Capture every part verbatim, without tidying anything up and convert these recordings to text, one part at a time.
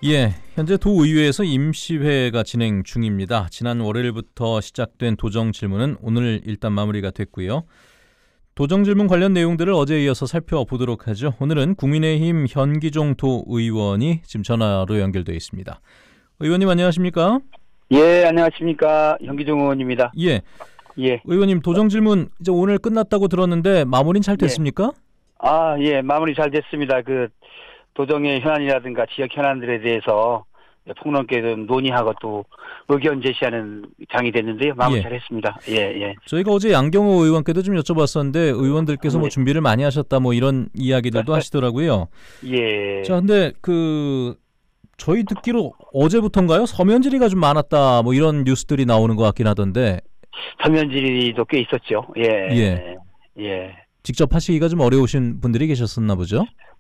예, 현재 도의회에서 임시회가 진행 중입니다. 지난 월요일부터 시작된 도정 질문은 오늘 일단 마무리가 됐고요. 도정 질문 관련 내용들을 어제에 이어서 살펴보도록 하죠. 오늘은 국민의힘 현기종 도의원이 지금 전화로 연결되어 있습니다. 의원님 안녕하십니까? 예, 안녕하십니까. 현기종 의원입니다. 예, 예. 의원님 도정 질문 이제 오늘 끝났다고 들었는데 마무리는 잘 됐습니까? 예. 아, 예, 마무리 잘 됐습니다. 그 도정의 현안이라든가 지역 현안들에 대해서 폭넓게 좀 논의하고 또 의견 제시하는 장이 됐는데요. 마무리 예. 잘했습니다. 예, 예. 저희가 어제 양경호 의원께도 좀 여쭤봤었는데 의원들께서 뭐 예. 준비를 많이 하셨다 뭐 이런 이야기들도 하시더라고요. 예. 자, 근데 그 저희 듣기로 어제부터인가요? 서면 질의가 좀 많았다 뭐 이런 뉴스들이 나오는 것 같긴 하던데. 서면 질의도 꽤 있었죠. 예. 예. 예. 직접 하시기가 좀 어려우신 분들이 계셨었나 보죠?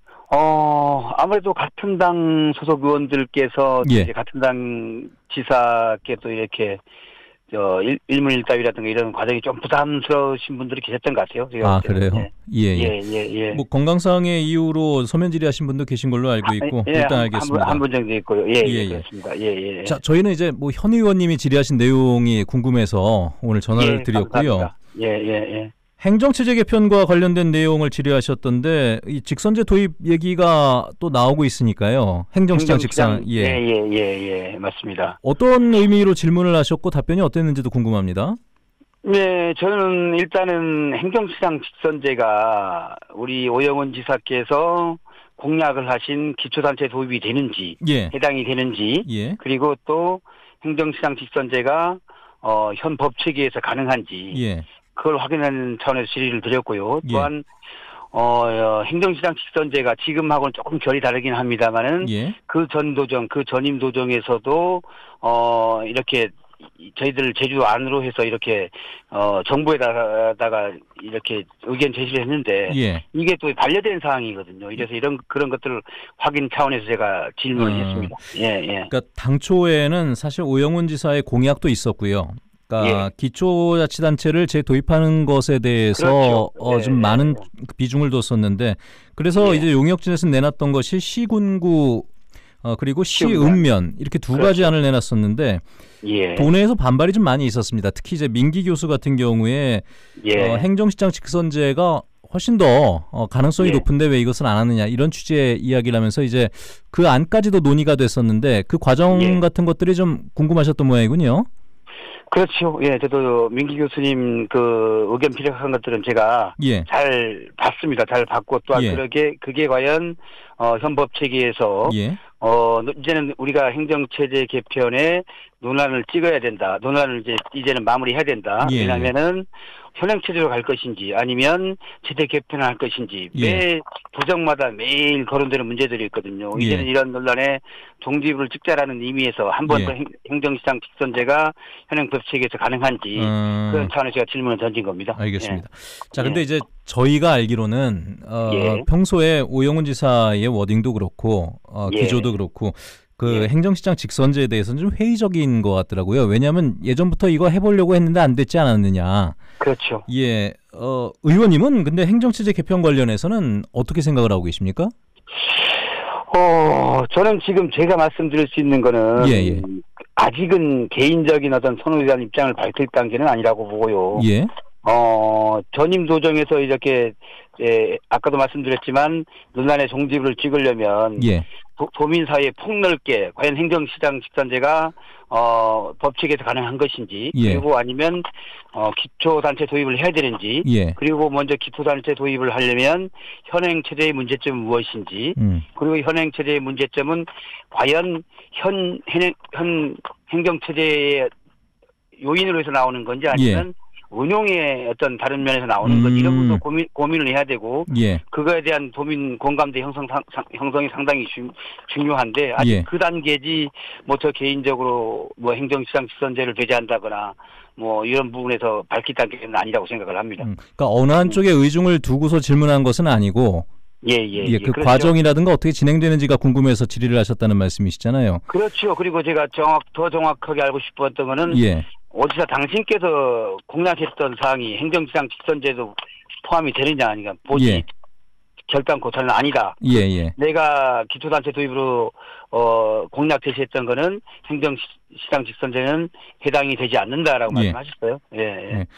어, 아무래도 같은 당 소속 의원들께서 예. 이제 같은 당 지사께 또 이렇게 저 일, 일문일답이라든가 이런 과정이 좀 부담스러우신 분들이 계셨던 것 같아요. 제가 아, 그래요? 예, 예. 예, 예, 예. 뭐 건강상의 이유로 서면 질의하신 분도 계신 걸로 알고 있고 아, 예, 일단 한, 알겠습니다. 한 분 정도 있고요. 예, 예, 예, 예. 그렇습니다. 예, 예. 자, 저희는 이제 뭐 현 의원님이 질의하신 내용이 궁금해서 오늘 전화를 예, 드렸고요. 감사합니다. 예, 예, 예. 행정체제 개편과 관련된 내용을 질의하셨던데 이 직선제 도입 얘기가 또 나오고 있으니까요. 행정시장 직선. 예, 예, 예, 예, 맞습니다. 어떤 의미로 질문을 하셨고 답변이 어땠는지도 궁금합니다. 네, 저는 일단은 행정시장 직선제가 우리 오영훈 지사께서 공약을 하신 기초단체 도입이 되는지, 예. 해당이 되는지, 예. 그리고 또 행정시장 직선제가 어, 현 법체계에서 가능한지, 예. 그걸 확인하는 차원에서 질의를 드렸고요. 예. 또한 어, 어, 행정시장 직선제가 지금하고는 조금 결이 다르긴 합니다만은 예. 그 전 도정, 그 전임 도정에서도 어, 이렇게 저희들 제주 안으로 해서 이렇게 어, 정부에다가 이렇게 의견 제시를 했는데 예. 이게 또 반려된 사항이거든요. 이래서 이런 그런 것들을 확인 차원에서 제가 질문을 음. 했습니다. 예, 예. 그러니까 당초에는 사실 오영훈 지사의 공약도 있었고요. 그러니까 예. 기초자치단체를 재도입하는 것에 대해서 그렇죠. 어, 좀 예, 많은 예. 비중을 뒀었는데 그래서 예. 이제 용역진에서 내놨던 것이 시군구 어, 그리고 시군구. 시읍면 이렇게 두 그렇죠. 가지 안을 내놨었는데 예. 도내에서 반발이 좀 많이 있었습니다. 특히 이제 민기 교수 같은 경우에 예. 어, 행정시장 직선제가 훨씬 더 어, 가능성이 예. 높은데 왜 이것은 안 하느냐 이런 취지의 이야기를 하면서 이제 그 안까지도 논의가 됐었는데 그 과정 예. 같은 것들이 좀 궁금하셨던 모양이군요. 그렇죠. 예, 저도 민기 교수님 그 의견 피력한 것들은 제가 예. 잘 봤습니다. 잘 봤고 또한 예. 그러게 그게 과연 어, 현법 체계에서 예. 어 이제는 우리가 행정체제 개편에 논란을 찍어야 된다. 논란을 이제 이제는 마무리해야 된다. 예. 왜냐하면은 현행체제로 갈 것인지 아니면 체제 개편을 할 것인지 예. 매 도정마다 매일 거론되는 문제들이 있거든요. 예. 이제는 이런 논란에 종지부를 찍자라는 의미에서 한 번 더 예. 행정시장 직선제가 현행법 체계에서 가능한지 음. 그런 차원에서 제가 질문을 던진 겁니다. 알겠습니다. 예. 자, 근데 예. 이제 저희가 알기로는 어, 예. 평소에 오영훈 지사의 워딩도 그렇고 어, 예. 기조도 그렇고 그 예. 행정시장 직선제에 대해서는 좀 회의적인 것 같더라고요. 왜냐하면 예전부터 이거 해보려고 했는데 안 됐지 않았느냐. 그렇죠. 예, 어, 의원님은 근데 행정체제 개편 관련해서는 어떻게 생각을 하고 계십니까? 어, 저는 지금 제가 말씀드릴 수 있는 거는 예, 예. 아직은 개인적인 어떤 선호에 대한 입장을 밝힐 단계는 아니라고 보고요. 예, 어, 전임 도정에서 이렇게 예, 아까도 말씀드렸지만 논란의 종지부를 찍으려면 예, 도, 도민 사회에 폭넓게 과연 행정시장 직선제가 어, 법칙에서 가능한 것인지 예. 그리고 아니면 어, 기초단체 도입을 해야 되는지 예. 그리고 먼저 기초단체 도입을 하려면 현행체제의 문제점은 무엇인지 음. 그리고 현행체제의 문제점은 과연 현, 현, 현 행정체제의 요인으로 해서 나오는 건지 아니면 예. 운용의 어떤 다른 면에서 나오는 건지 이런 음. 것도 고민, 고민을 해야 되고 예. 그거에 대한 도민 공감대 형성, 상, 형성이 상당히 주, 중요한데 아직 예. 그 단계지 뭐 저 개인적으로 뭐 행정시장 직선제를 배제한다거나 뭐 이런 부분에서 밝힐 단계는 아니라고 생각을 합니다. 음. 그러니까 어느 한쪽에 의중을 두고서 질문한 것은 아니고 예, 예, 예, 그 그렇죠. 과정이라든가 어떻게 진행되는지가 궁금해서 질의를 하셨다는 말씀이시잖아요. 그렇죠. 그리고 제가 정확, 더 정확하게 알고 싶었던 거는 예. 어디서 당신께서 공략했던 사항이 행정시장 직선제도 포함이 되느냐 아니냐 보지 예. 결단 고찰은 아니다. 예, 예. 내가 기초단체 도입으로 어 어, 공약 제시했던 거는 행정시장 직선제는 해당이 되지 않는다라고 예. 말씀하셨어요. 예. 예. 예.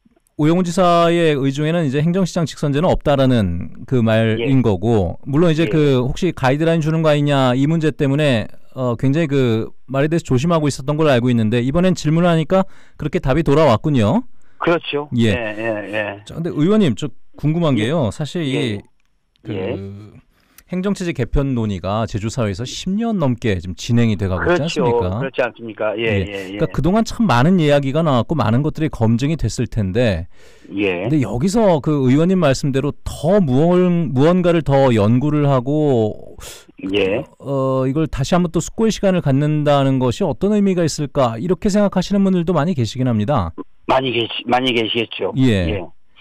오영훈 지사의 의중에는 이제 행정시장 직선제는 없다라는 그 말인 예. 거고, 물론 이제 예. 그 혹시 가이드라인 주는 거 아니냐 이 문제 때문에 어 굉장히 그 말에 대해서 조심하고 있었던 걸로 알고 있는데, 이번엔 질문을 하니까 그렇게 답이 돌아왔군요. 그렇죠. 예. 예. 예. 예. 자, 근데 의원님, 저 궁금한 예. 게요. 사실 이 예. 그 예. 행정체제 개편 논의가 제주사회에서 십 년 넘게 지금 진행이 돼가고 있지 그렇죠. 않습니까? 그렇지 않습니까? 예. 예. 예. 예. 그러니까 그동안 참 많은 이야기가 나왔고 많은 것들이 검증이 됐을 텐데, 예. 근데 여기서 그 의원님 말씀대로 더 무언, 무언가를 더 연구를 하고 예. 어 이걸 다시 한번 또 숙고의 시간을 갖는다는 것이 어떤 의미가 있을까, 이렇게 생각하시는 분들도 많이 계시긴 합니다. 많이 계시 많이 계시겠죠. 예. 예.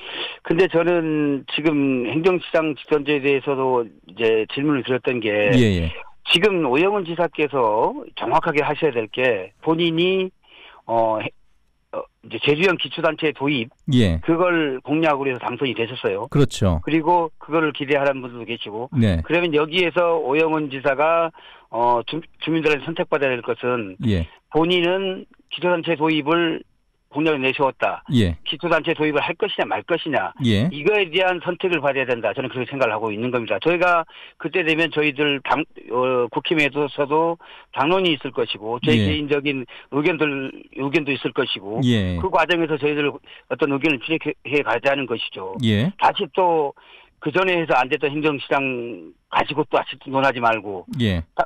근데 저는 지금 행정시장 직선제에 대해서도 이제 질문을 드렸던 게, 예, 예. 지금 오영훈 지사께서 정확하게 하셔야 될 게, 본인이 어, 해- 어, 이제 제주형 기초단체 도입, 예. 그걸 공약으로 해서 당선이 되셨어요. 그렇죠. 그리고 그거를 기대하는 분들도 계시고, 네. 그러면 여기에서 오영훈 지사가 어, 주, 주민들한테 선택받아야 될 것은, 예. 본인은 기초단체 도입을 공약을 내세웠다. 예. 기초단체 도입을 할 것이냐 말 것이냐, 예. 이거에 대한 선택을 받아야 된다. 저는 그렇게 생각을 하고 있는 겁니다. 저희가 그때 되면 저희들 당, 어, 국힘에서도 당론이 있을 것이고, 제 예. 개인적인 의견들, 의견도 있을 것이고, 예. 그 과정에서 저희들 어떤 의견을 피력해 가자는 것이죠. 예. 다시 또 그 전에 해서 안 됐던 행정시장 가지고 또 다시 논하지 말고, 예. 다,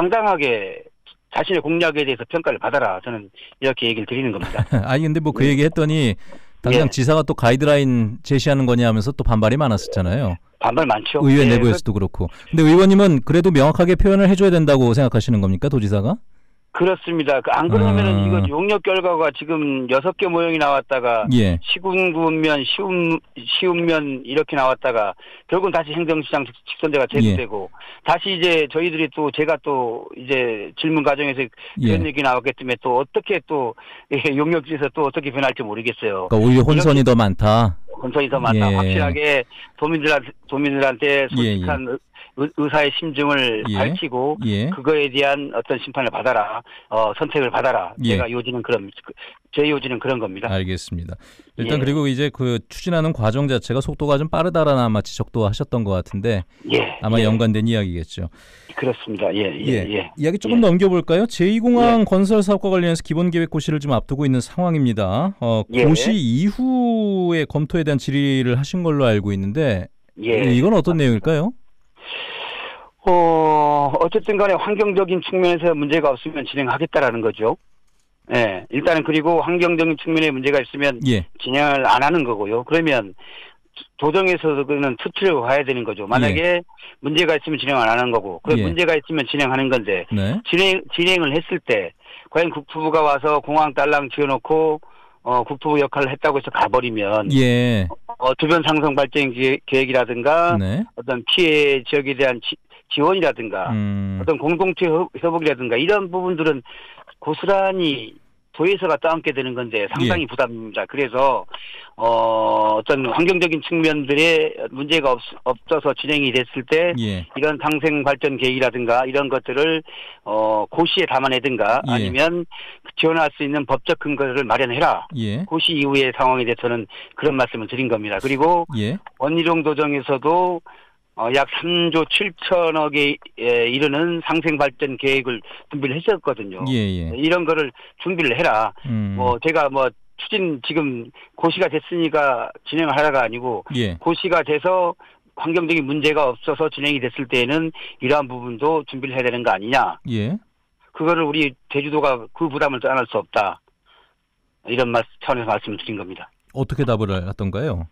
당당하게 자신의 공약에 대해서 평가를 받아라. 저는 이렇게 얘기를 드리는 겁니다. 아니 근데 뭐 그 얘기 했더니 당장 예. 지사가 또 가이드라인 제시하는 거냐 하면서 또 반발이 많았었잖아요. 반발 많죠. 의회 예, 내부에서도 그렇고. 근데 의원님은 그래도 명확하게 표현을 해줘야 된다고 생각하시는 겁니까, 도지사가? 그렇습니다. 그 안 그러면은 아. 이거 용역 결과가 지금 여섯 개 모형이 나왔다가, 예. 시군군 면, 쉬운, 쉬운 면 이렇게 나왔다가, 결국은 다시 행정시장 직- 직선제가 제기되고, 다시 이제 저희들이 또 제가 또 이제 질문 과정에서 그런 예. 얘기 나왔기 때문에 또 어떻게 또 예, 용역지에서 또 어떻게 변할지 모르겠어요. 그러니까 오히려 혼선이 더 많다. 혼선이 더 많다. 예. 확실하게 도민들한테, 도민들한테 솔직한 예, 의- 의사의 심증을 예. 밝히고, 예. 그거에 대한 어떤 심판을 받아라, 어, 선택을 받아라. 예. 제가 요지는 그런, 제 요지는 그런 겁니다. 알겠습니다. 일단 예. 그리고 이제 그 추진하는 과정 자체가 속도가 좀 빠르다라는 아마 지적도 하셨던 것 같은데, 예. 아마 예. 연관된 이야기겠죠. 그렇습니다. 예, 예, 예. 이야기 조금 예. 넘겨볼까요? 제이 공항 건설 사업과 관련해서 기본계획 고시를 좀 앞두고 있는 상황입니다. 어, 예. 고시 이후의 검토에 대한 질의를 하신 걸로 알고 있는데, 예. 이건 어떤 내용일까요? 어, 어쨌든 간에 환경적인 측면에서 문제가 없으면 진행하겠다라는 거죠. 예. 일단은 그리고 환경적인 측면에 문제가 있으면 예. 진행을 안 하는 거고요. 그러면 도정에서도 그는 투트를 봐야 되는 거죠. 만약에 문제가 있으면 진행 안 하는 거고, 그 예. 문제가 있으면 진행하는 건데, 네. 진행, 진행을 했을 때, 과연 국토부가 와서 공항 딸랑 지어놓고, 어, 국토부 역할을 했다고 해서 가버리면, 예. 어, 주변 상성 발전 계획- 계획이라든가, 네. 어떤 피해 지역에 대한 지, 지원이라든가, 음. 어떤 공동체 협- 협업이라든가, 이런 부분들은 고스란히 도에서가 떠안게 되는 건데 상당히 예. 부담입니다. 그래서 어, 어떤 환경적인 측면들의 문제가 없, 없어서 진행이 됐을 때 예. 이런 상생 발전 계획이라든가 이런 것들을 어, 고시에 담아내든가 예. 아니면 지원할 수 있는 법적 근거를 마련해라. 예. 고시 이후의 상황에 대해서는 그런 말씀을 드린 겁니다. 그리고 예. 원희룡 도정에서도 어, 약 삼조 칠천억에 에, 이르는 상생발전 계획을 준비를 했었거든요. 예. 예. 이런 거를 준비를 해라. 음. 뭐 제가 뭐 추진 지금 고시가 됐으니까 진행을 하라가 아니고 예. 고시가 돼서 환경적인 문제가 없어서 진행이 됐을 때에는 이러한 부분도 준비를 해야 되는 거 아니냐. 예. 그거를 우리 제주도가 그 부담을 떠날 수 없다. 이런 말, 차원에서 말씀을 드린 겁니다. 어떻게 답을 하던가요?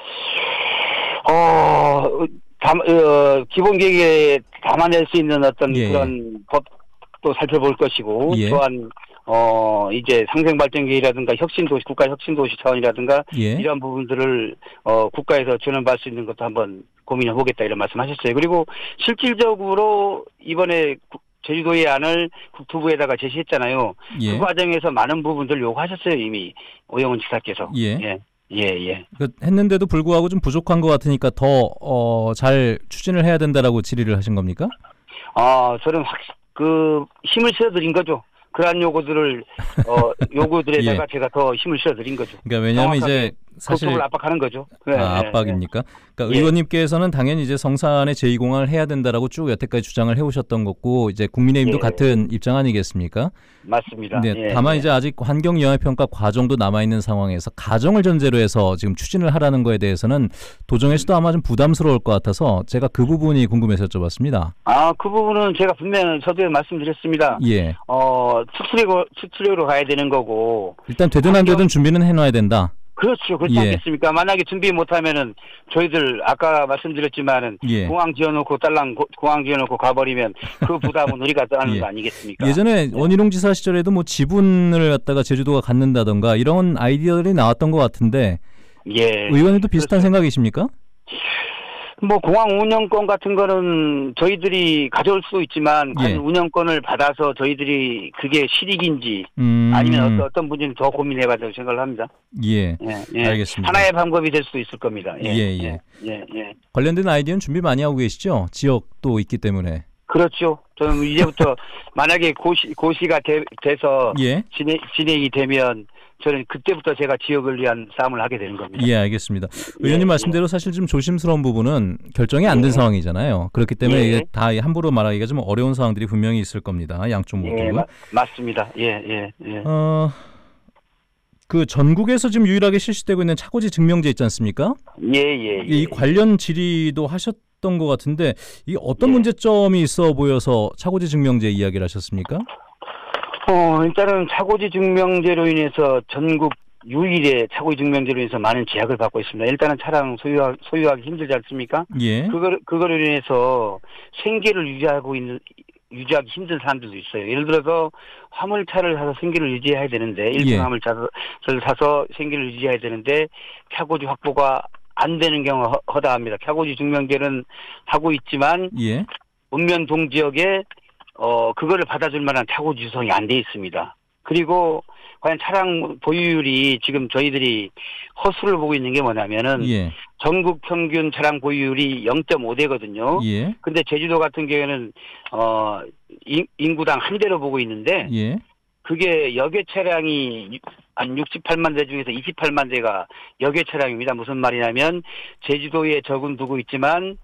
어, 담, 어, 기본 계획에 담아낼 수 있는 어떤 예. 그런 법도 살펴볼 것이고, 예. 또한, 어, 이제 상생발전 계획이라든가 혁신도시, 국가 혁신도시 차원이라든가, 예. 이런 부분들을, 어, 국가에서 지원받을 수 있는 것도 한번 고민해 보겠다, 이런 말씀 하셨어요. 그리고 실질적으로 이번에 국- 제주도의 안을 국토부에다가 제시했잖아요. 예. 그 과정에서 많은 부분들 요구하셨어요, 이미. 오영훈 지사께서. 예. 예, 예, 예. 그 했는데도 불구하고 좀 부족한 것 같으니까 더 어, 잘 추진을 해야 된다라고 질의를 하신 겁니까? 아, 저는 확, 그 힘을 실어드린 거죠. 그러한 요구들을 어 요구들에다가 예. 제가 더 힘을 실어드린 거죠. 그러니까 왜냐하면 이제 사실 국토부를 압박하는 거죠. 네, 아, 네, 압박입니까? 그러니까 예. 의원님께서는 당연히 이제 성산에 제이 공항을 해야 된다라고 쭉 여태까지 주장을 해오셨던 거고 이제 국민의힘도 예. 같은 입장 아니겠습니까? 맞습니다. 네, 예, 다만 예. 이제 아직 환경 영향 평가 과정도 남아 있는 상황에서 가정을 전제로 해서 지금 추진을 하라는 거에 대해서는 도정에서도 아마 좀 부담스러울 것 같아서 제가 그 부분이 궁금해서 여쭤봤습니다. 아, 그 부분은 제가 분명히 서두에 말씀드렸습니다. 예. 어, 수출액으로, 수출액으로 가야 되는 거고. 일단 되든 안 되든 준비는 해놔야 된다. 그렇죠. 그렇지 예. 않겠습니까? 만약에 준비 못하면은 저희들 아까 말씀드렸지만은 예. 공항 지어놓고 딸랑 고- 공항 지어놓고 가버리면 그 부담은 우리가 떠나는 예. 거 아니겠습니까? 예전에 원희룡 지사 시절에도 뭐 지분을 갖다가 제주도가 갖는다던가 이런 아이디어들이 나왔던 것 같은데 예. 의원님도 비슷한 생각이십니까? 뭐 공항 운영권 같은 거는 저희들이 가져올 수도 있지만 예. 과연 운영권을 받아서 저희들이 그게 실익인지 음, 아니면 어떤 어떤 분인지 더 고민해봐야 된다고 생각을 합니다. 예. 예, 예. 알겠습니다. 하나의 방법이 될 수도 있을 겁니다. 예, 예, 예. 예, 예. 관련된 아이디어는 준비 많이 하고 계시죠? 지역도 있기 때문에. 그렇죠. 저는 이제부터 만약에 고시 고시가 되, 돼서 예. 진행 진행이 되면 저는 그때부터 제가 지역을 위한 싸움을 하게 되는 겁니다. 예, 알겠습니다. 의원님 예, 말씀대로 사실 좀 조심스러운 부분은 결정이 안 된 예. 상황이잖아요. 그렇기 때문에 예. 이게 다 함부로 말하기가 좀 어려운 상황들이 분명히 있을 겁니다. 양쪽 모두. 예, 마, 맞습니다. 예, 예, 예. 어, 그 전국에서 지금 유일하게 실시되고 있는 차고지 증명제 있지 않습니까? 예, 예, 예. 이 관련 질의도 하셨던 것 같은데 이 어떤 예. 문제점이 있어 보여서 차고지 증명제 이야기를 하셨습니까? 어, 일단은 차고지 증명제로 인해서 전국 유일의 차고지 증명제로 인해서 많은 제약을 받고 있습니다. 일단은 차량 소유하, 소유하기 힘들지 않습니까? 예. 그걸, 그거로 인해서 생계를 유지하고 있는, 유지하기 힘든 사람들도 있어요. 예를 들어서 화물차를 사서 생계를 유지해야 되는데, 일본 예. 화물차를 사서 생계를 유지해야 되는데, 차고지 확보가 안 되는 경우가 허- 허다합니다. 차고지 증명제는 하고 있지만, 예. 읍면 동지역에 어 그거를 받아줄 만한 차고 유성이 안 돼 있습니다. 그리고 과연 차량 보유율이 지금 저희들이 허수를 보고 있는 게 뭐냐면은 예. 전국 평균 차량 보유율이 영 점 오 대거든요. 예. 근데 제주도 같은 경우에는 어 인- 인구당 한 대로 보고 있는데 예. 그게 여객 차량이 한 육십팔만 대 중에서 이십팔만 대가 여객 차량입니다. 무슨 말이냐면 제주도에 적은 두고 있지만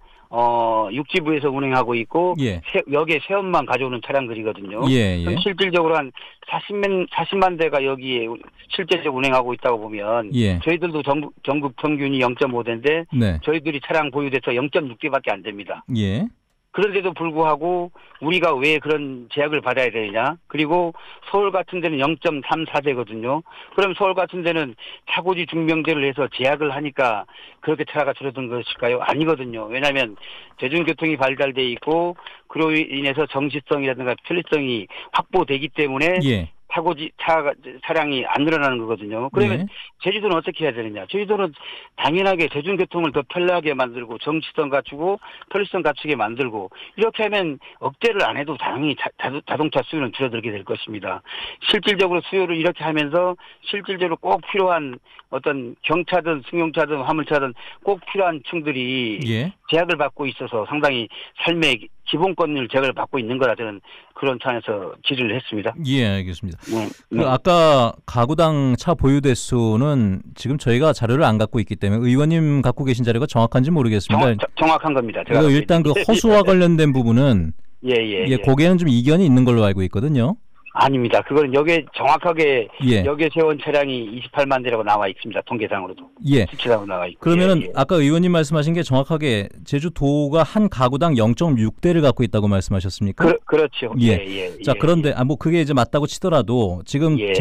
어 육지부에서 운행하고 있고 예. 세, 여기에 세원만 가져오는 차량들이거든요. 예. 예. 그럼 실질적으로 한 사십만, 사십만 대가 여기에 실제적으로 운행하고 있다고 보면 예. 저희들도 전국, 전국 평균이 영 점 오 대인데 네. 저희들이 차량 보유돼서 영 점 육 대밖에 안 됩니다. 예. 그런데도 불구하고 우리가 왜 그런 제약을 받아야 되느냐. 그리고 서울 같은 데는 영 점 삼사 대거든요. 그럼 서울 같은 데는 차고지 증명제를 해서 제약을 하니까 그렇게 차가 줄어든 것일까요? 아니거든요. 왜냐하면 대중교통이 발달돼 있고 그로 인해서 정시성이라든가 편리성이 확보되기 때문에 예. 차고지 차 차량이 안 늘어나는 거거든요. 그러면 예. 제주도는 어떻게 해야 되느냐? 제주도는 당연하게 대중교통을 더 편리하게 만들고 정치성 갖추고 편리성 갖추게 만들고 이렇게 하면 억제를 안 해도 당연히 자, 자동차 수요는 줄어들게 될 것입니다. 실질적으로 수요를 이렇게 하면서 실질적으로 꼭 필요한 어떤 경차든 승용차든 화물차든 꼭 필요한 층들이 예. 제약을 받고 있어서 상당히 삶의 기본권을 제약을 받고 있는 거라 저는 그런 차원에서 질의를 했습니다. 예, 알겠습니다. 네, 그 네. 아까 가구당 차 보유 대수는 지금 저희가 자료를 안 갖고 있기 때문에 의원님 갖고 계신 자료가 정확한지 모르겠습니다. 정확, 정확한 겁니다. 제가 그리고 일단 그 허수와 관련된 부분은 예, 예, 예, 예. 거기에는 좀 이견이 있는 걸로 알고 있거든요. 아닙니다. 그거는 여기에 정확하게 예. 여기에 세운 차량이 이십팔만 대라고 나와 있습니다. 통계상으로도. 예. 수치라고 나와 있고. 그러면은 예, 예. 아까 의원님 말씀하신 게 정확하게 제주도가 한 가구당 영 점 육 대를 갖고 있다고 말씀하셨습니까? 그, 그렇죠. 예. 예, 예, 자, 예, 그런데 아 뭐 그게 이제 맞다고 치더라도 지금 예.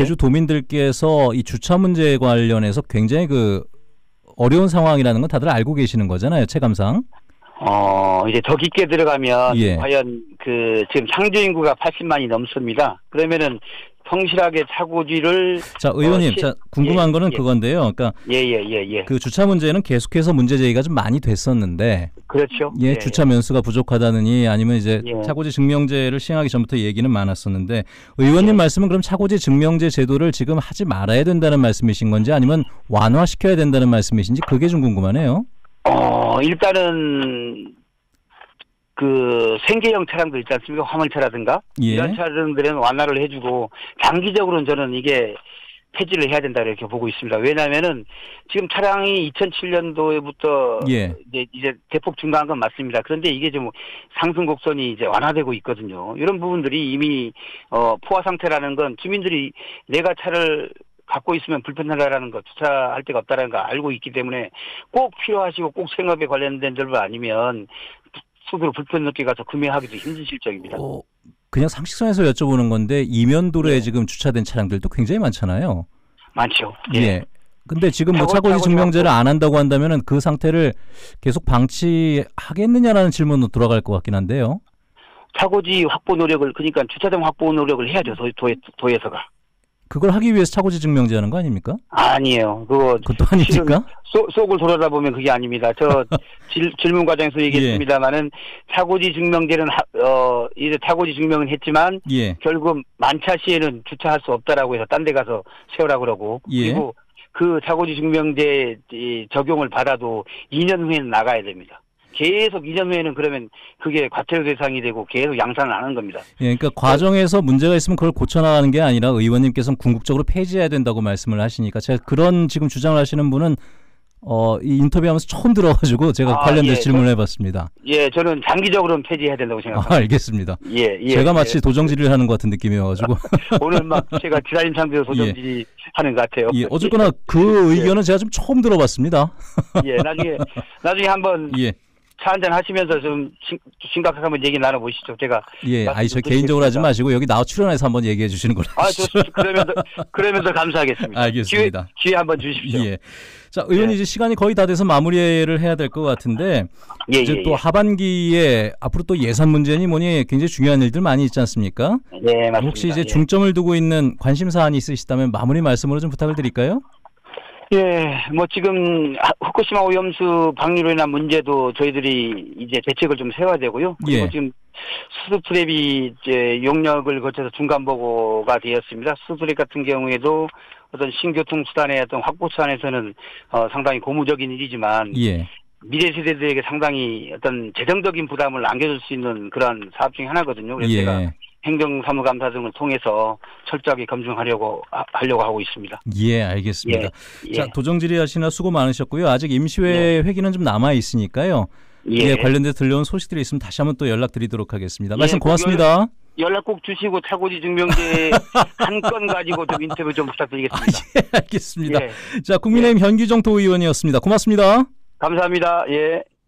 제주도민들께서 이 주차 문제 관련해서 굉장히 그 어려운 상황이라는 건 다들 알고 계시는 거잖아요, 체감상. 어, 이제 더 깊게 들어가면 예. 과연 그 지금 상주 인구가 팔십만이 넘습니다. 그러면은 성실하게 차고지를 자, 의원님, 어, 시- 자, 궁금한 예, 거는 예. 그건데요. 그러니까 예, 예, 예, 예. 그 주차 문제는 계속해서 문제 제기가 좀 많이 됐었는데 그렇죠. 예, 주차 면수가 부족하다느니 아니면 이제 예. 차고지 증명제를 시행하기 전부터 얘기는 많았었는데 의원님 예. 말씀은 그럼 차고지 증명제 제도를 지금 하지 말아야 된다는 말씀이신 건지 아니면 완화시켜야 된다는 말씀이신지 그게 좀 궁금하네요. 어, 일단은 그 생계형 차량들 있지 않습니까? 화물차라든가 예. 이런 차량들은 완화를 해주고 장기적으로는 저는 이게 폐지를 해야 된다 이렇게 보고 있습니다. 왜냐하면은 지금 차량이 이천칠 년도에부터 예. 이제 이제 대폭 증가한 건 맞습니다. 그런데 이게 좀 상승 곡선이 이제 완화되고 있거든요. 이런 부분들이 이미 어 포화 상태라는 건 주민들이 내가 차를 갖고 있으면 불편하다라는 거, 주차할 데가 없다라는 거 알고 있기 때문에 꼭 필요하시고 꼭 생업에 관련된 데만 아니면 스스로 불편 느끼 가서 구매하기도 힘든 실정입니다. 어, 그냥 상식선에서 여쭤보는 건데 이면도로에 네. 지금 주차된 차량들도 굉장히 많잖아요. 많죠. 예. 예. 근데 지금 뭐 차고- 차고지 차고지 증명제를 안 한다고 한다면은 그 상태를 계속 방치하겠느냐라는 질문으로 돌아갈 것 같긴 한데요. 차고지 확보 노력을 그러니까 주차장 확보 노력을 해야죠. 도, 도, 도에서가. 그걸 하기 위해서 차고지 증명제 하는 거 아닙니까? 아니에요. 그거 그것도 아닙니까? 속, 속을 돌아다 보면 그게 아닙니다. 저 질, 질문 과정에서 얘기했습니다만은 차고지 증명제는 하, 어 이제 차고지 증명은 했지만 예. 결국 만차 시에는 주차할 수 없다라고 해서 딴 데 가서 세우라 그러고 예. 그리고 그 차고지 증명제 이 적용을 받아도 이 년 후에는 나가야 됩니다. 계속 이 년 후에는 그러면 그게 과태료 대상이 되고 계속 양산을 하는 겁니다. 예, 그러니까 과정에서 문제가 있으면 그걸 고쳐나가는 게 아니라 의원님께서는 궁극적으로 폐지해야 된다고 말씀을 하시니까 제가 그런 지금 주장을 하시는 분은 어, 이 인터뷰하면서 처음 들어가지고 제가 아, 관련된 예, 질문을 해봤습니다. 예, 저는 장기적으로는 폐지해야 된다고 아, 생각합니다. 알겠습니다. 예, 예. 제가 마치 예. 도정질을 하는 것 같은 느낌이어가지고. 오늘 막 제가 기다림 상대로 도전지 하는 것 같아요. 예, 어쨌거나 그 의견은 제가 좀 처음 들어봤습니다. 예, 나중에 나중에 한번 예, 차 한잔 하시면서 좀 심, 심각하게 한번 얘기 나눠보시죠. 제가 예, 말씀 아니 저 좀 개인적으로 하지 드리겠습니다. 마시고 여기 나와 출연해서 한번 얘기해 주시는 걸로 아, 하시죠. 저 그러면 더, 그러면 더 감사하겠습니다. 알겠습니다. 기회, 기회 한번 주십시오. 예. 자, 의원님 예. 이제 시간이 거의 다 돼서 마무리를 해야 될 것 같은데 예, 이제 예, 또 예. 하반기에 앞으로 또 예산 문제니 뭐니 굉장히 중요한 일들 많이 있지 않습니까? 네, 맞습니다. 혹시 이제 예. 중점을 두고 있는 관심 사안이 있으시다면 마무리 말씀으로 좀 부탁을 드릴까요? 예, 뭐 지금 후쿠시마 오염수 방류로 인한 문제도 저희들이 이제 대책을 좀 세워야 되고요. 그리고 예. 지금 수습트랩이 이제 용역을 거쳐서 중간 보고가 되었습니다. 수습트랩 같은 경우에도 어떤 신교통 수단의 어떤 확보 수단에서는 어, 상당히 고무적인 일이지만 예. 미래 세대들에게 상당히 어떤 재정적인 부담을 안겨줄 수 있는 그런 사업 중에 하나거든요. 그래서 예. 제가 행정사무감사 등을 통해서 철저하게 검증하려고 하- 하려고 하고 있습니다. 예, 알겠습니다. 예, 자, 예. 도정질의 하시나 수고 많으셨고요. 아직 임시회 회기는 좀 남아 있으니까요. 예. 예, 관련돼 들려온 소식들이 있으면 다시 한번 또 연락드리도록 하겠습니다. 말씀 예, 고맙습니다. 연락 꼭 주시고 차고지 증명제 한 건 가지고 좀 인터뷰 좀 부탁드리겠습니다. 예, 알겠습니다. 예. 자, 국민의힘 현기정 도의원이었습니다. 고맙습니다. 감사합니다. 예.